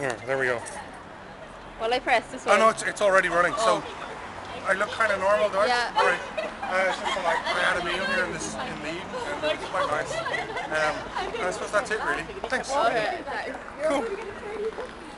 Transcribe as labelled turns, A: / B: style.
A: There we go.
B: Well, I press this one.
A: Oh no, it's already running. So I look kind of normal, do I?
B: Yeah.
A: All right. It's just that, like, I had a meal here in the evening, and it was quite nice. And I suppose that's it, really. Thanks.
B: Okay.
A: Cool.